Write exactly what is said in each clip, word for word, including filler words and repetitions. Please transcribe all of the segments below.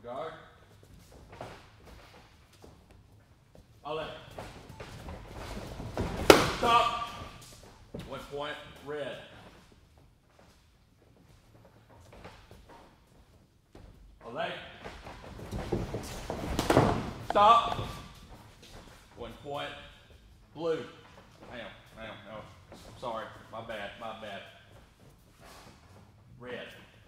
go. Ole. Stop. One point, red. Ole. Stop. One point, blue. Hang on, hang on, hang on. I'm sorry, my bad, my bad. Red.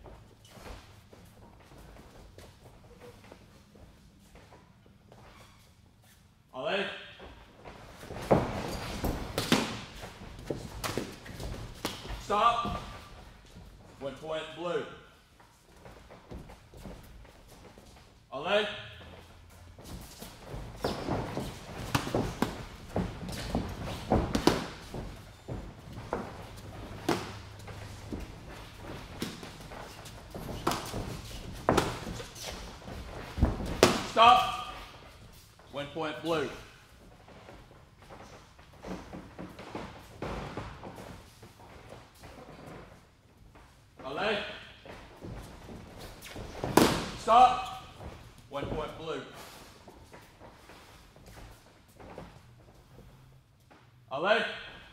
Ole. Stop. One point, blue. Ole. Stop. One point, blue. Ole. Stop. One point, blue. Ole.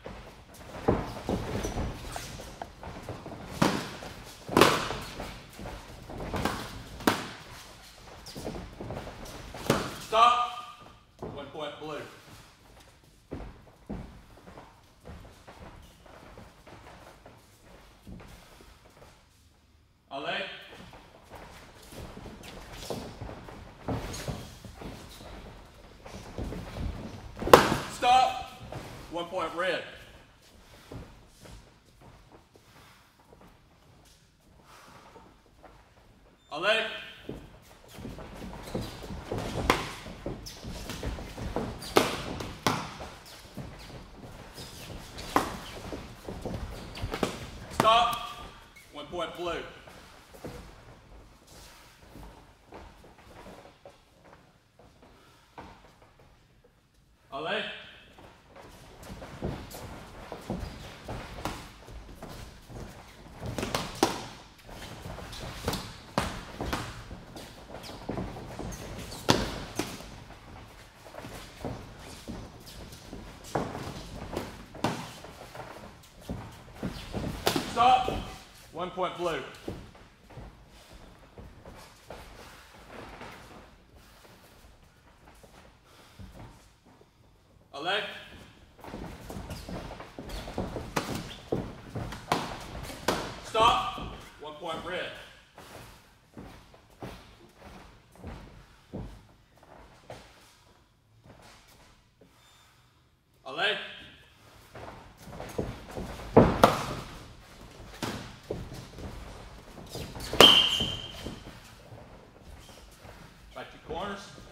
Stop. One point, blue. Ole. Stop. One point, red. Ole. Stop. One point, blue. Ole. Stop. One point, blue. Ole. Stop. One point, red. Ole. Back to corners.